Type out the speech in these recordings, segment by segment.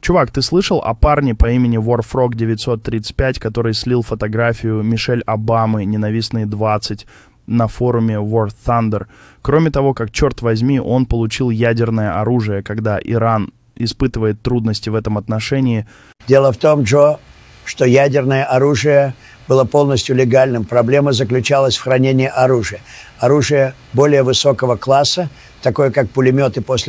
Чувак, ты слышал о парне по имени Warfrog 935, который слил фотографию Мишель Обамы «Ненавистные 20» на форуме War Thunder? Кроме того, как, черт возьми, он получил ядерное оружие, когда Иран испытывает трудности в этом отношении. Дело в том, Джо, что ядерное оружие было полностью легальным. Проблема заключалась в хранении оружия. Оружие более высокого класса, такое как пулеметы после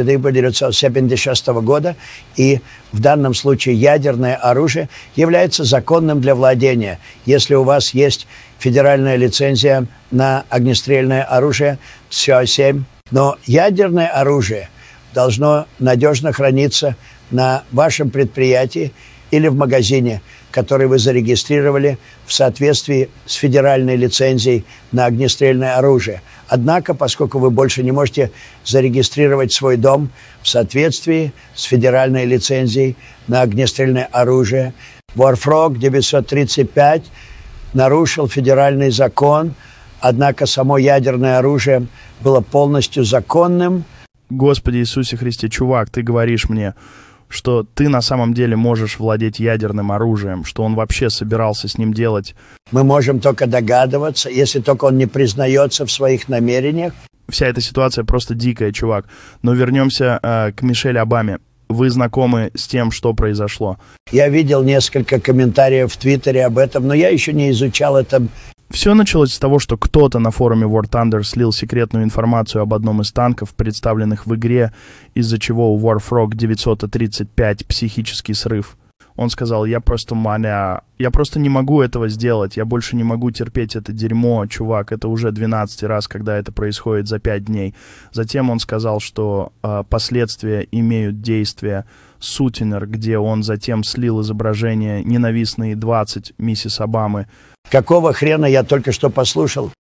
1976 года, и в данном случае ядерное оружие является законным для владения. Если у вас есть федеральная лицензия на огнестрельное оружие СО-7, но ядерное оружие должно надежно храниться на вашем предприятии или в магазине, который вы зарегистрировали в соответствии с федеральной лицензией на огнестрельное оружие. Однако, поскольку вы больше не можете зарегистрировать свой дом в соответствии с федеральной лицензией на огнестрельное оружие, Warfrog 935 нарушил федеральный закон, однако само ядерное оружие было полностью законным. Господи Иисусе Христе, чувак, ты говоришь мне, что ты на самом деле можешь владеть ядерным оружием, что он вообще собирался с ним делать. Мы можем только догадываться, если только он не признается в своих намерениях. Вся эта ситуация просто дикая, чувак. Но вернемся к Мишель Обаме. Вы знакомы с тем, что произошло? Я видел несколько комментариев в Твиттере об этом, но я еще не изучал это. Все началось с того, что кто-то на форуме War Thunder слил секретную информацию об одном из танков, представленных в игре, из-за чего у Warfrog 935 психический срыв. Он сказал: я просто не могу этого сделать, я больше не могу терпеть это дерьмо, чувак, это уже 12-й раз, когда это происходит за 5 дней. Затем он сказал, что последствия имеют действие Сутенер, где он затем слил изображение «Ненавистные 20» миссис Обамы. Какого хрена я только что послушал?